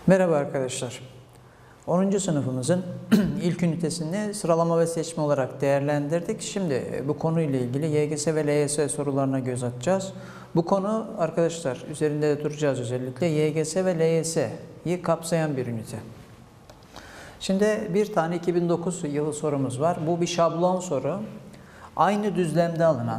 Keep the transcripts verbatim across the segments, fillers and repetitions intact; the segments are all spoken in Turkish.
Merhaba arkadaşlar. onuncu sınıfımızın ilk ünitesini sıralama ve seçme olarak değerlendirdik. Şimdi bu konuyla ilgili Y G S ve L Y S sorularına göz atacağız. Bu konu arkadaşlar üzerinde de duracağız, özellikle Y G S ve L Y S'yi kapsayan bir ünite. Şimdi bir tane iki bin dokuz yılı sorumuz var. Bu bir şablon soru. Aynı düzlemde alınan,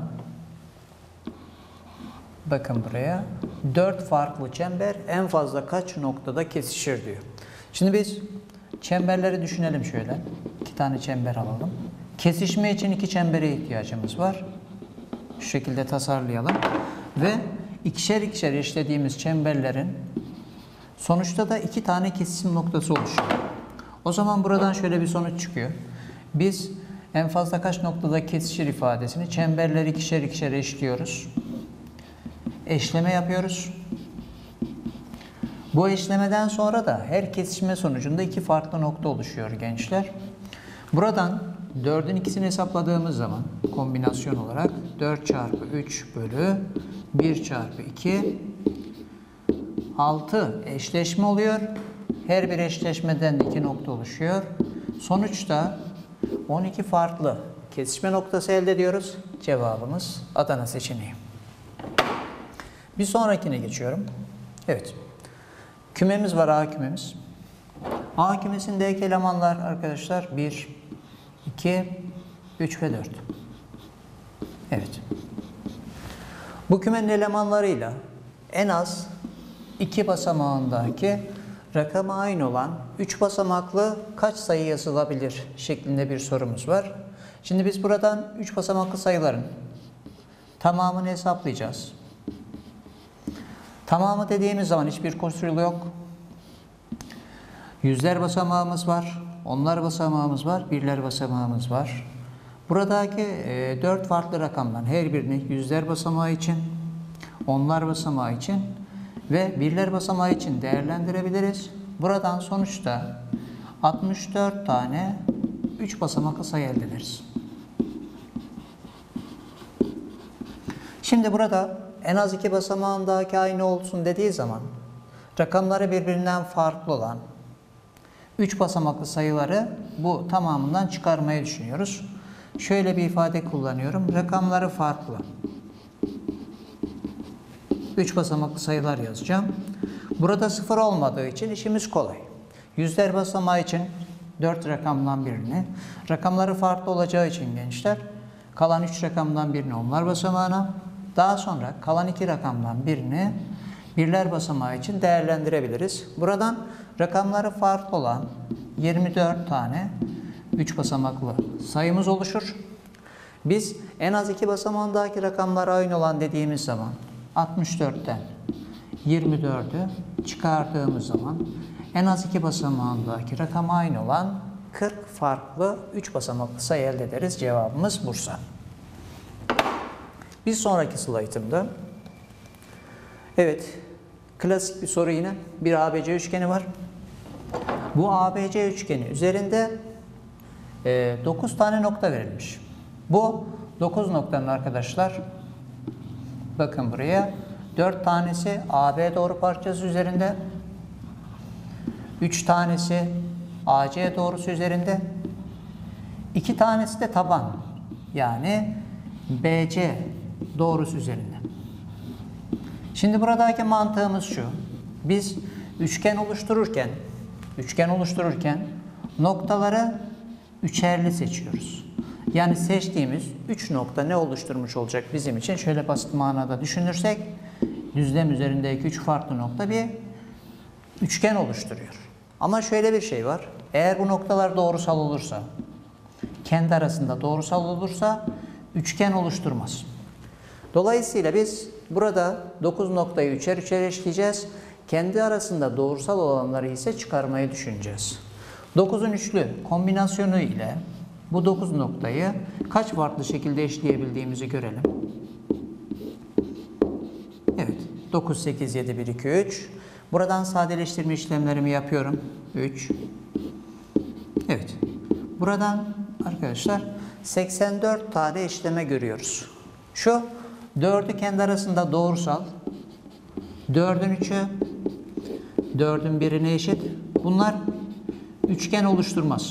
bakın buraya, dört farklı çember en fazla kaç noktada kesişir diyor. Şimdi biz çemberleri düşünelim şöyle. İki tane çember alalım. Kesişme için iki çembere ihtiyacımız var. Şu şekilde tasarlayalım. Ve ikişer ikişer eşlediğimiz çemberlerin sonuçta da iki tane kesişim noktası oluşuyor. O zaman buradan şöyle bir sonuç çıkıyor. Biz en fazla kaç noktada kesişir ifadesini çemberleri ikişer ikişer eşliyoruz. Eşleme yapıyoruz. Bu eşlemeden sonra da her kesişme sonucunda iki farklı nokta oluşuyor gençler. Buradan dördün ikisini hesapladığımız zaman kombinasyon olarak dört çarpı üç bölü bir çarpı iki, altı eşleşme oluyor. Her bir eşleşmeden iki nokta oluşuyor. Sonuçta on iki farklı kesişme noktası elde ediyoruz. Cevabımız Adana seçeneği. Bir sonrakine geçiyorum. Evet. Kümemiz var, A kümemiz. A kümesindeki elemanlar arkadaşlar bir, iki, üç ve dört. Evet. Bu kümenin elemanlarıyla en az iki basamağındaki rakama aynı olan üç basamaklı kaç sayı yazılabilir şeklinde bir sorumuz var. Şimdi biz buradan üç basamaklı sayıların tamamını hesaplayacağız. Tamamı dediğimiz zaman hiçbir koşul yok. Yüzler basamağımız var, onlar basamağımız var, birler basamağımız var. Buradaki e, dört farklı rakamdan her birini yüzler basamağı için, onlar basamağı için ve birler basamağı için değerlendirebiliriz. Buradan sonuçta altmış dört tane üç basamaklı sayı elde ederiz. Şimdi burada en az iki basamağındaki aynı olsun dediği zaman rakamları birbirinden farklı olan üç basamaklı sayıları bu tamamından çıkarmayı düşünüyoruz. Şöyle bir ifade kullanıyorum. Rakamları farklı üç basamaklı sayılar yazacağım. Burada sıfır olmadığı için işimiz kolay. Yüzler basamağı için dört rakamdan birini, rakamları farklı olacağı için gençler kalan üç rakamdan birini onlar basamağına, daha sonra kalan iki rakamdan birini birler basamağı için değerlendirebiliriz. Buradan rakamları farklı olan yirmi dört tane üç basamaklı sayımız oluşur. Biz en az iki basamağındaki rakamlar aynı olan dediğimiz zaman altmış dörtten yirmi dördü çıkardığımız zaman en az iki basamağındaki rakam aynı olan kırk farklı üç basamaklı sayı elde ederiz. Cevabımız Bursa. Bir sonraki slaytımda, evet, klasik bir soru yine. Bir A B C üçgeni var. Bu A B C üçgeni üzerinde e, dokuz tane nokta verilmiş. Bu dokuz noktanın arkadaşlar, bakın buraya, dört tanesi A B doğru parçası üzerinde, üç tanesi A C doğrusu üzerinde, iki tanesi de taban, yani B C doğrusu üzerinde. Şimdi buradaki mantığımız şu. Biz üçgen oluştururken üçgen oluştururken noktaları üçerli seçiyoruz. Yani seçtiğimiz üç nokta ne oluşturmuş olacak bizim için? Şöyle basit manada düşünürsek düzlem üzerindeki üç farklı nokta bir üçgen oluşturuyor. Ama şöyle bir şey var. Eğer bu noktalar doğrusal olursa, kendi arasında doğrusal olursa üçgen oluşturmaz. Dolayısıyla biz burada dokuz noktayı üçer üçer eşleyeceğiz. Kendi arasında doğrusal olanları ise çıkarmayı düşüneceğiz. dokuzun üçlü kombinasyonu ile bu dokuz noktayı kaç farklı şekilde eşleyebildiğimizi görelim. Evet, dokuz, sekiz, yedi, bir, iki, üç. Buradan sadeleştirme işlemlerimi yapıyorum. üç. Evet. Buradan arkadaşlar seksen dört tane işleme görüyoruz. Şu dördü kendi arasında doğrusal, dördün üçü, dördün birine eşit. Bunlar üçgen oluşturmaz.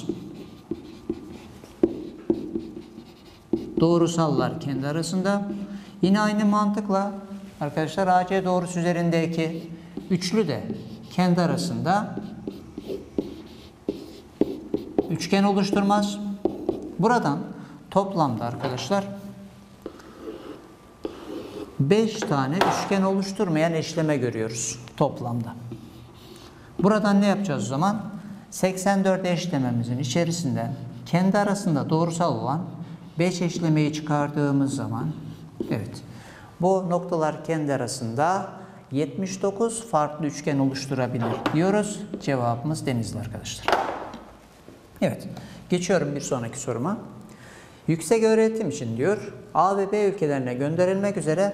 Doğrusallar kendi arasında. Yine aynı mantıkla arkadaşlar A C doğrusu üzerindeki üçlü de kendi arasında üçgen oluşturmaz. Buradan toplamda arkadaşlar beş tane üçgen oluşturmayan eşleme görüyoruz toplamda. Buradan ne yapacağız o zaman? seksen dört eşlememizin içerisinden kendi arasında doğrusal olan beş eşlemeyi çıkardığımız zaman, evet, bu noktalar kendi arasında yetmiş dokuz farklı üçgen oluşturabilir diyoruz. Cevabımız Denizli arkadaşlar. Evet, geçiyorum bir sonraki soruma. Yüksek öğretim için diyor A ve B ülkelerine gönderilmek üzere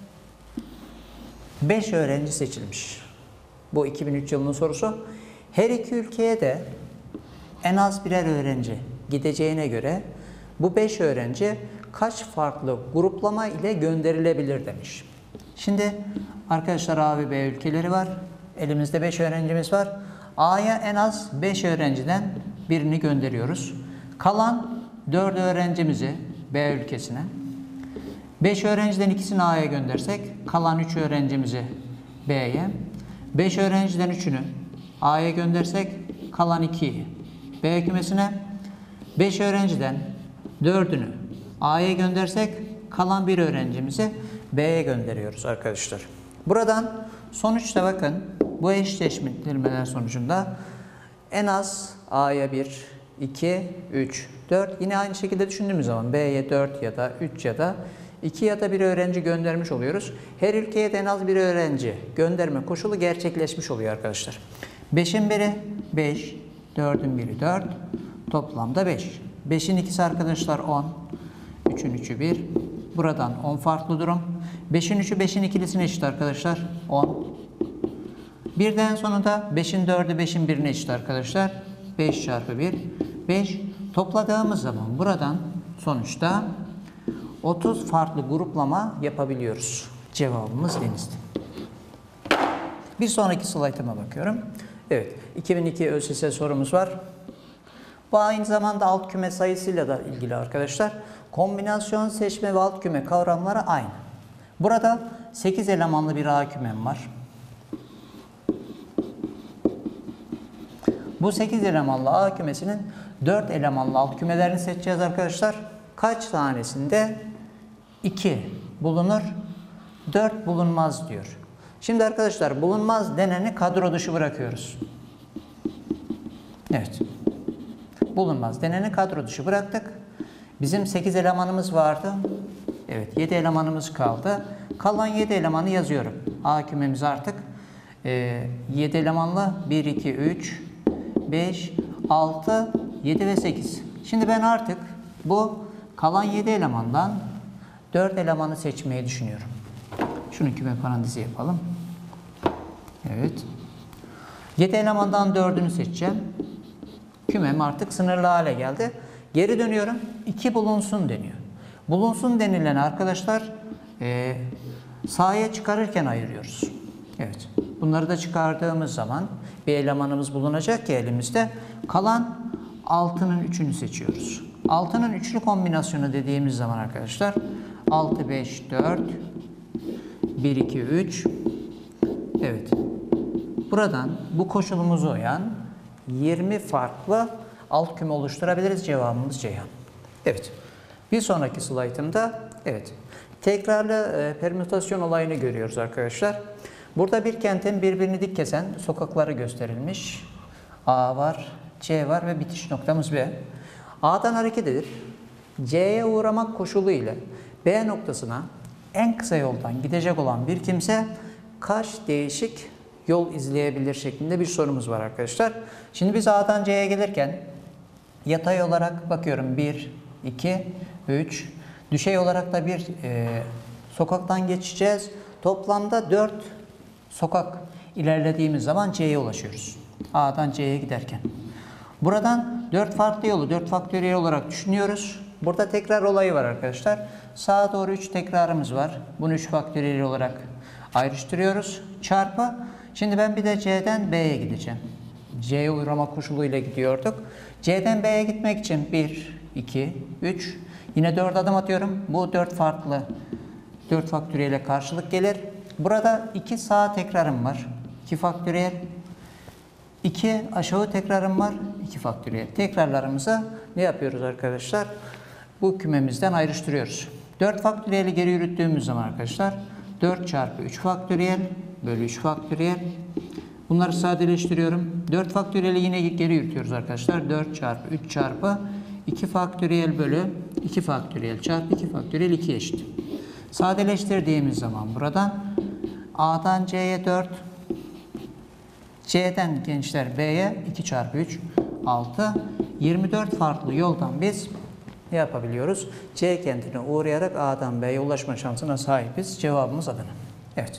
beş öğrenci seçilmiş. Bu iki bin üç yılının sorusu. Her iki ülkeye de en az birer öğrenci gideceğine göre bu beş öğrenci kaç farklı gruplama ile gönderilebilir demiş. Şimdi arkadaşlar A ve B ülkeleri var. Elimizde beş öğrencimiz var. A'ya en az beş öğrenciden birini gönderiyoruz. Kalan dört öğrencimizi B ülkesine, beş öğrenciden ikisini A'ya göndersek kalan üç öğrencimizi B'ye, beş öğrenciden üçünü A'ya göndersek kalan ikiyi B kümesine, beş öğrenciden dördünü A'ya göndersek kalan bir öğrencimizi B'ye gönderiyoruz arkadaşlar. Buradan sonuçta bakın bu eşleştirmeler sonucunda en az A'ya bir, iki, üç, dört, yine aynı şekilde düşündüğümüz zaman B'ye dört ya da üç ya da iki ya da bir öğrenci göndermiş oluyoruz. Her ülkeye de en az bir öğrenci gönderme koşulu gerçekleşmiş oluyor arkadaşlar. beşin biri beş, dördün biri dört, toplamda beş. beşin ikisi arkadaşlar on, üçün üçü bir. Buradan on farklı durum. beşin üçü beşin ikilisine eşit arkadaşlar. on. Birden sonunda beşin dördü beşin birine eşit arkadaşlar. beş çarpı bir, beş. Topladığımız zaman buradan sonuçta otuz farklı gruplama yapabiliyoruz. Cevabımız Denizli. Bir sonraki slaytıma bakıyorum. Evet, iki bin iki ÖSS sorumuz var. Bu aynı zamanda alt küme sayısıyla da ilgili arkadaşlar. Kombinasyon, seçme ve alt küme kavramları aynı. Burada sekiz elemanlı bir A kümem var. Bu sekiz elemanlı A kümesinin dört elemanlı alt kümelerini seçeceğiz arkadaşlar. Kaç tanesinde iki bulunur, dört bulunmaz diyor. Şimdi arkadaşlar bulunmaz deneni kadro dışı bırakıyoruz. Evet. Bulunmaz deneni kadro dışı bıraktık. Bizim sekiz elemanımız vardı. Evet, yedi elemanımız kaldı. Kalan yedi elemanı yazıyorum. A kümemiz artık e, yedi elemanlı bir, iki, üç, beş, altı, yedi ve sekiz. Şimdi ben artık bu kalan yedi elemandan dört elemanı seçmeyi düşünüyorum. Şunu küme parantezi yapalım. Evet. yedi elemandan dördünü seçeceğim. Kümem artık sınırlı hale geldi. Geri dönüyorum. iki bulunsun deniyor. Bulunsun denilen arkadaşlar e, sahaya çıkarırken ayırıyoruz. Evet. Bunları da çıkardığımız zaman bir elemanımız bulunacak ki elimizde. Kalan altının üçünü seçiyoruz. altının üçlü kombinasyonu dediğimiz zaman arkadaşlar altı, beş, dört, bir, iki, üç. Evet. Buradan bu koşulumuza uyan yirmi farklı alt küme oluşturabiliriz. Cevabımız Ceyhan. Evet. Bir sonraki slaytımda evet. Tekrarlı e, permütasyon olayını görüyoruz arkadaşlar. Burada bir kentin birbirini dik kesen sokakları gösterilmiş. A var, C var ve bitiş noktamız B. A'dan hareket edip C'ye uğramak koşulu ile B noktasına en kısa yoldan gidecek olan bir kimse kaç değişik yol izleyebilir şeklinde bir sorumuz var arkadaşlar. Şimdi biz A'dan C'ye gelirken yatay olarak bakıyorum bir, iki, üç. Düşey olarak da bir e, sokaktan geçeceğiz. Toplamda dört sokak ilerlediğimiz zaman C'ye ulaşıyoruz. A'dan C'ye giderken. Buradan dört farklı yolu dört faktöriyel olarak düşünüyoruz. Burada tekrar olayı var arkadaşlar. Sağa doğru üç tekrarımız var. Bunu üç faktöriyel olarak ayrıştırıyoruz. Çarpı Şimdi ben bir de C'den B'ye gideceğim. C'ye uğrama koşuluyla gidiyorduk. C'den B'ye gitmek için bir, iki, üç. Yine dört adım atıyorum. Bu dört farklı dört faktöriyele karşılık gelir. Burada iki sağ tekrarım var. iki faktöriyel. iki aşağı tekrarım var. iki faktöriyel. Tekrarlarımızı ne yapıyoruz arkadaşlar? Bu kümemizden ayrıştırıyoruz. dört faktöriyeli geri yürüttüğümüz zaman arkadaşlar dört çarpı üç faktöriyel bölü üç faktöriyel. Bunları sadeleştiriyorum. dört faktöriyeli yine geri yürütüyoruz arkadaşlar. dört çarpı üç çarpı iki faktöriyel bölü iki faktöriyel çarpı iki faktöriyel iki eşit. Sadeleştirdiğimiz zaman buradan A'dan C'ye dört, C'den gençler B'ye iki çarpı üç, altı. yirmi dört farklı yoldan biz ne yapabiliyoruz? C kentine uğrayarak A'dan B'ye ulaşma şansına sahibiz. Cevabımız Adana. Evet.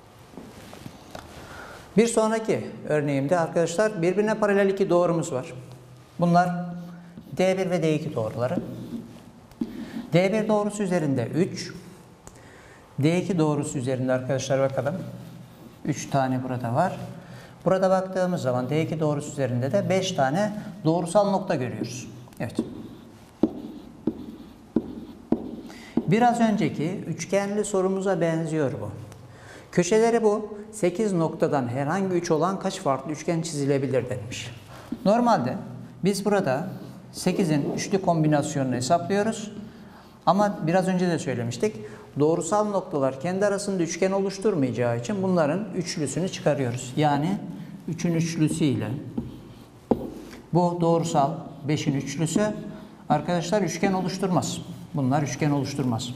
Bir sonraki örneğimde arkadaşlar birbirine paralel iki doğrumuz var. Bunlar D bir ve D iki doğruları. D bir doğrusu üzerinde üç. D iki doğrusu üzerinde arkadaşlar bakalım. üç tane burada var. Burada baktığımız zaman D iki doğrusu üzerinde de beş tane doğrusal nokta görüyoruz. Evet. Biraz önceki üçgenli sorumuza benziyor bu. Köşeleri bu. sekiz noktadan herhangi üç olan kaç farklı üçgen çizilebilir denmiş. Normalde biz burada sekizin üçlü kombinasyonunu hesaplıyoruz. Ama biraz önce de söylemiştik. Doğrusal noktalar kendi arasında üçgen oluşturmayacağı için bunların üçlüsünü çıkarıyoruz. Yani üçün üçlüsü ile bu doğrusal beşin üçlüsü arkadaşlar üçgen oluşturmaz. Bunlar üçgen oluşturmaz.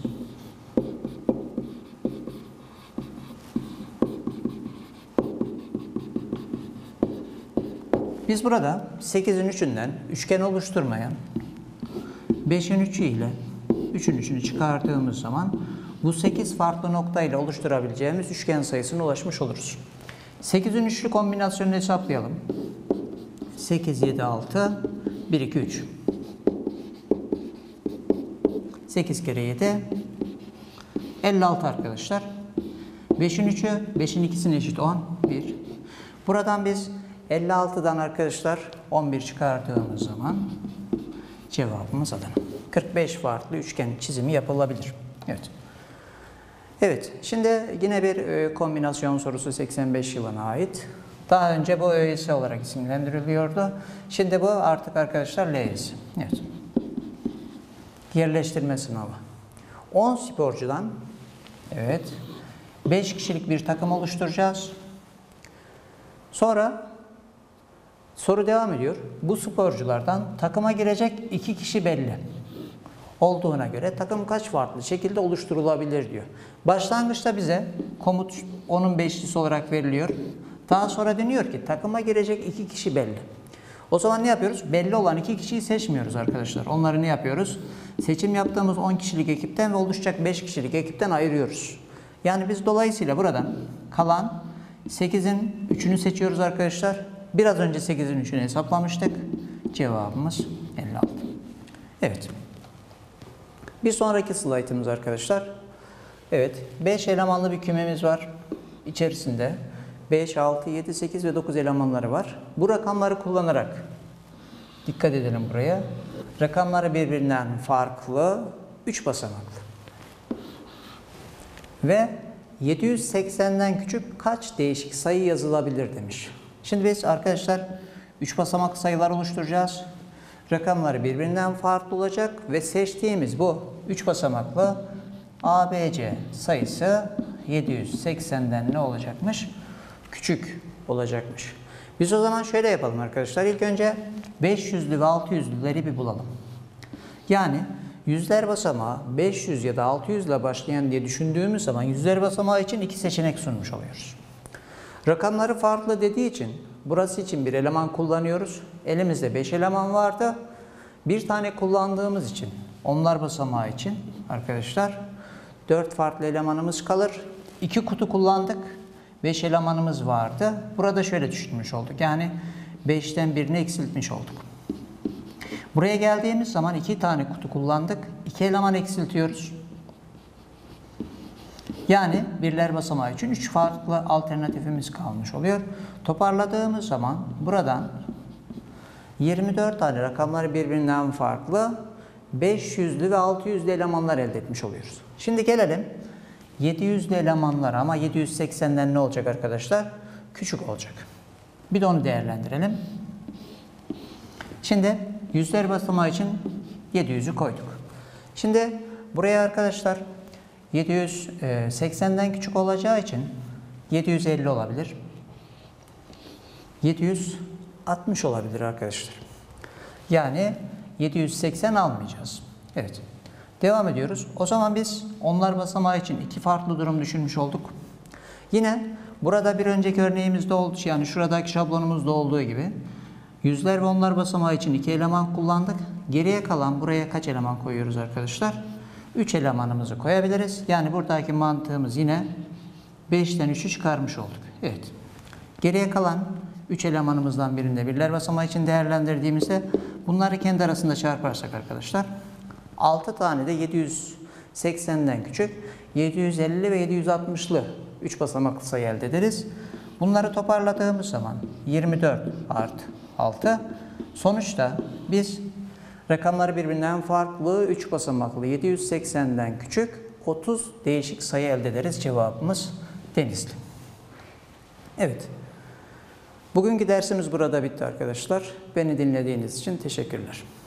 Biz burada sekizin üçünden üçgen oluşturmayan beşin üçü ile üçün üçünü çıkardığımız zaman bu sekiz farklı nokta ile oluşturabileceğimiz üçgen sayısına ulaşmış oluruz. sekizin üçlü kombinasyonunu hesaplayalım. sekiz, yedi, altı, bir, iki, üç. sekiz kere yedi, elli altı arkadaşlar. beşin üçü, beşin ikisine eşit on, bir. Buradan biz elli altıdan arkadaşlar on bir çıkardığımız zaman cevabımız Adana. kırk beş farklı üçgen çizimi yapılabilir. Evet. Evet, şimdi yine bir e, kombinasyon sorusu seksen beş yılına ait. Daha önce bu ÖSS olarak isimlendiriliyordu. Şimdi bu artık arkadaşlar L Y S. Evet. Yerleştirme sınavı. on sporcudan evet beş kişilik bir takım oluşturacağız. Sonra soru devam ediyor. Bu sporculardan takıma girecek iki kişi belli olduğuna göre takım kaç farklı şekilde oluşturulabilir diyor. Başlangıçta bize komut onun beşlisi olarak veriliyor. Daha sonra deniyor ki takıma girecek iki kişi belli. O zaman ne yapıyoruz? Belli olan iki kişiyi seçmiyoruz arkadaşlar. Onları ne yapıyoruz? Seçim yaptığımız on kişilik ekipten ve oluşacak beş kişilik ekipten ayırıyoruz. Yani biz dolayısıyla buradan kalan sekizin üçünü seçiyoruz arkadaşlar. Biraz önce sekizin üçünü hesaplamıştık. Cevabımız elli altı. Evet. Bir sonraki slaytımız arkadaşlar. Evet. beş elemanlı bir kümemiz var. İçerisinde beş, altı, yedi, sekiz ve dokuz elemanları var. Bu rakamları kullanarak dikkat edelim buraya. Rakamları birbirinden farklı üç basamaklı. Ve yedi yüz seksenden küçük kaç değişik sayı yazılabilir demiş. Şimdi biz arkadaşlar üç basamaklı sayılar oluşturacağız. Rakamları birbirinden farklı olacak ve seçtiğimiz bu üç basamaklı A B C sayısı yedi yüz seksenden ne olacakmış? Küçük olacakmış. Biz o zaman şöyle yapalım arkadaşlar. İlk önce beş yüzlü ve altı yüzlüleri bir bulalım. Yani yüzler basamağı beş yüz ya da altı yüz ile başlayan diye düşündüğümüz zaman yüzler basamağı için iki seçenek sunmuş oluyoruz. Rakamları farklı dediği için burası için bir eleman kullanıyoruz. Elimizde beş eleman vardı. Bir tane kullandığımız için onlar basamağı için arkadaşlar dört farklı elemanımız kalır. iki kutu kullandık. beş elemanımız vardı. Burada şöyle düşünmüş olduk. Yani beşten birini eksiltmiş olduk. Buraya geldiğimiz zaman iki tane kutu kullandık. iki eleman eksiltiyoruz. Yani birler basamağı için üç farklı alternatifimiz kalmış oluyor. Toparladığımız zaman buradan yirmi dört tane rakamları birbirinden farklı beş yüzlü ve altı yüzlü elemanlar elde etmiş oluyoruz. Şimdi gelelim yedi yüzlü elemanlar, ama yedi yüz seksenden ne olacak arkadaşlar? Küçük olacak. Bir de onu değerlendirelim. Şimdi yüzler basamağı için yedi yüzü koyduk. Şimdi buraya arkadaşlar yedi yüz seksenden küçük olacağı için yedi yüz elli olabilir. yedi yüz altmış olabilir arkadaşlar. Yani yedi yüz seksen almayacağız. Evet. Devam ediyoruz. O zaman biz onlar basamağı için iki farklı durum düşünmüş olduk. Yine burada bir önceki örneğimizde olduğu, yani şuradaki şablonumuzda olduğu gibi yüzler ve onlar basamağı için iki eleman kullandık. Geriye kalan buraya kaç eleman koyuyoruz arkadaşlar? üç elemanımızı koyabiliriz. Yani buradaki mantığımız yine beşten üçü çıkarmış olduk. Evet. Geriye kalan üç elemanımızdan birinde birler basamağı için değerlendirdiğimizde bunları kendi arasında çarparsak arkadaşlar altı tane de yedi yüz seksenden küçük yedi yüz elli ve yedi yüz altmışlı üç basamaklı sayı elde ederiz. Bunları toparladığımız zaman yirmi dört artı altı, sonuçta biz rakamları birbirinden farklı üç basamaklı yedi yüz seksenden küçük otuz değişik sayı elde ederiz. Cevabımız Denizli. Evet. Bugünkü dersimiz burada bitti arkadaşlar. Beni dinlediğiniz için teşekkürler.